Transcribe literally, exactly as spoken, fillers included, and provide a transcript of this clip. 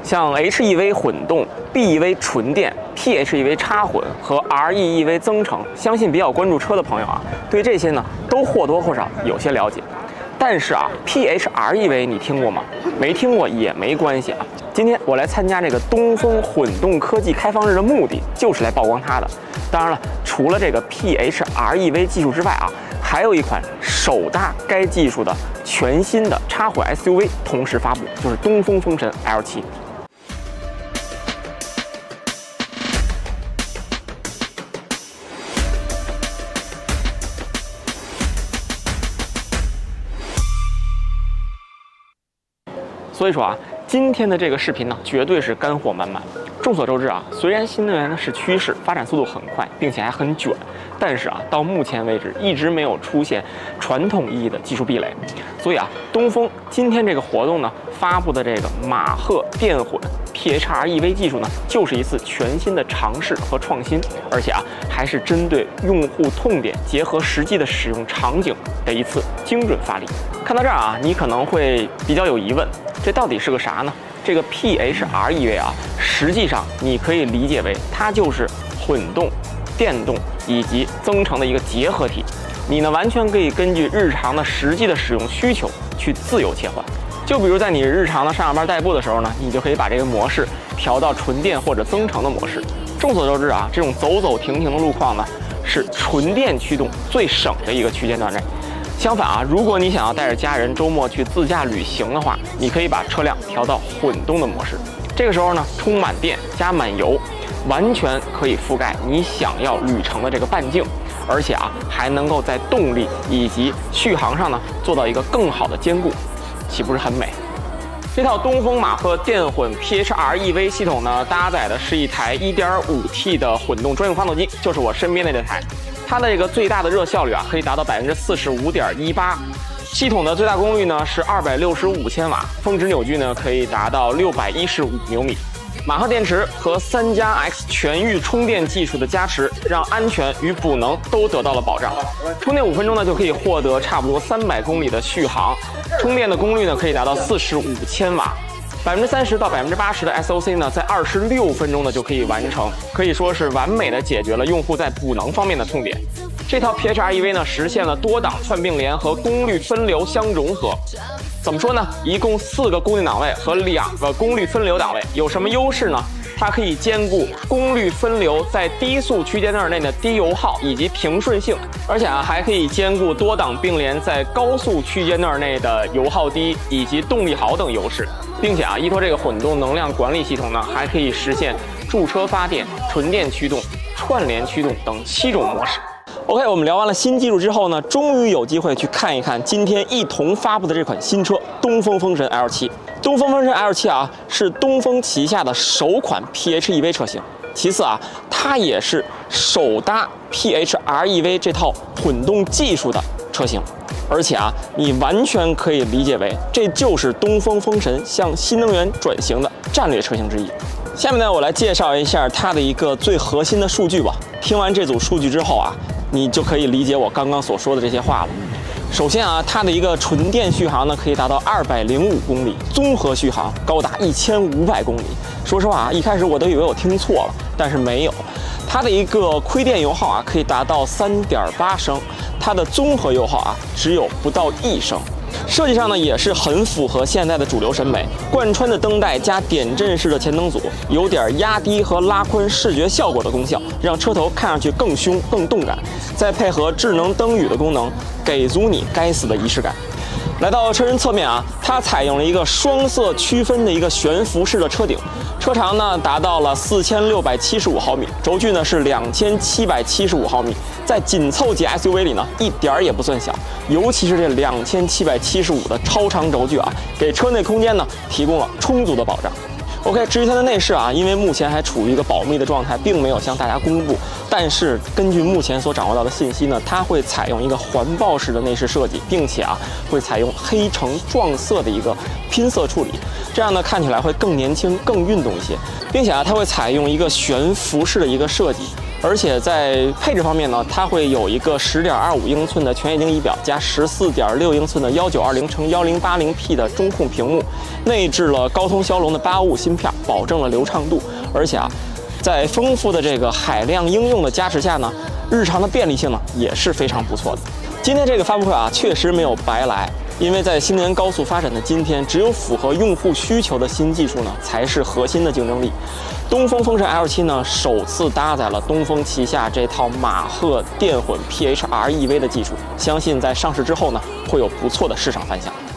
像 H E V 混动、B E V 纯电、P H E V 插混和 R E E V 增程，相信比较关注车的朋友啊，对这些呢都或多或少有些了解。但是啊 ，P H R E V 你听过吗？没听过也没关系啊。今天我来参加这个东风混动科技开放日的目的，就是来曝光它的。当然了，除了这个 P H R E V 技术之外啊，还有一款首搭该技术的全新的插混 S U V 同时发布，就是东风风神 L 七。所以说啊，今天的这个视频呢，绝对是干货满满。众所周知啊，虽然新能源呢是趋势，发展速度很快，并且还很卷，但是啊，到目前为止一直没有出现传统意义的技术壁垒。所以啊，东风今天这个活动呢，发布的这个马赫电混 P H R E V 技术呢，就是一次全新的尝试和创新，而且啊，还是针对用户痛点，结合实际的使用场景的一次精准发力。看到这儿啊，你可能会比较有疑问。这到底是个啥呢？这个 P H R E V 啊，实际上你可以理解为它就是混动、电动以及增程的一个结合体。你呢完全可以根据日常的实际的使用需求去自由切换。就比如在你日常的上下班代步的时候呢，你就可以把这个模式调到纯电或者增程的模式。众所周知啊，这种走走停停的路况呢，是纯电驱动最省的一个区间段内。相反啊，如果你想要带着家人周末去自驾旅行的话，你可以把车辆调到混动的模式。这个时候呢，充满电加满油，完全可以覆盖你想要旅程的这个半径，而且啊，还能够在动力以及续航上呢做到一个更好的兼顾，岂不是很美？这套东风马赫电混 P H R E V 系统呢，搭载的是一台 一点五 T 的混动专用发动机，就是我身边的这台。它的这个最大的热效率啊，可以达到百分之四十五点一八。系统的最大功率呢是二百六十五千瓦，峰值扭矩呢可以达到六百一十五牛米。马赫电池和三加 X 全域充电技术的加持，让安全与补能都得到了保障。充电五分钟呢，就可以获得差不多三百公里的续航，充电的功率呢可以达到四十五千瓦。百分之三十到百分之八十的 S O C 呢，在二十六分钟呢就可以完成，可以说是完美的解决了用户在补能方面的痛点。这套 P H R E V 呢，实现了多档串并联和功率分流相融合。怎么说呢？一共四个固定档位和两个功率分流档位，有什么优势呢？它可以兼顾功率分流在低速区间段内的低油耗以及平顺性，而且啊还可以兼顾多档并联在高速区间段内的油耗低以及动力好等优势，并且啊依托这个混动能量管理系统呢，还可以实现驻车发电、纯电驱动、串联驱动等七种模式。OK， 我们聊完了新技术之后呢，终于有机会去看一看今天一同发布的这款新车东风风神 L 七。东风风神 L 七啊，是东风旗下的首款 P H E V 车型。其次啊，它也是首搭 P H R E V 这套混动技术的车型。而且啊，你完全可以理解为这就是东风风神向新能源转型的战略车型之一。下面呢，我来介绍一下它的一个最核心的数据吧。听完这组数据之后啊，你就可以理解我刚刚所说的这些话了。首先啊，它的一个纯电续航呢，可以达到二百零五公里，综合续航高达一千五百公里。说实话啊，一开始我都以为我听错了，但是没有。它的一个亏电油耗啊，可以达到三点八升，它的综合油耗啊，只有不到一升。设计上呢，也是很符合现在的主流审美，贯穿的灯带加点阵式的前灯组，有点压低和拉宽视觉效果的功效，让车头看上去更凶、更动感。再配合智能灯语的功能，给足你该死的仪式感。来到车身侧面啊，它采用了一个双色区分的一个悬浮式的车顶，车长呢达到了四千六百七十五毫米，轴距呢是两千七百七十五毫米，在紧凑级 S U V 里呢一点儿也不算小，尤其是这两千七百七十五的超长轴距啊，给车内空间呢提供了充足的保障。OK， 至于它的内饰啊，因为目前还处于一个保密的状态，并没有向大家公布。但是根据目前所掌握到的信息呢，它会采用一个环抱式的内饰设计，并且啊，会采用黑橙撞色的一个拼色处理，这样呢看起来会更年轻、更运动一些，并且啊，它会采用一个悬浮式的一个设计， 而且在配置方面呢，它会有一个十点二五英寸的全液晶仪表，加十四点六英寸的一九二零乘一零八零 P 的中控屏幕，内置了高通骁龙的八五五芯片，保证了流畅度。而且啊，在丰富的这个海量应用的加持下呢，日常的便利性呢也是非常不错的。今天这个发布会啊，确实没有白来。 因为在新能源高速发展的今天，只有符合用户需求的新技术呢，才是核心的竞争力。东风风神 L 七呢，首次搭载了东风旗下这套马赫电混 P H R E V 的技术，相信在上市之后呢，会有不错的市场反响。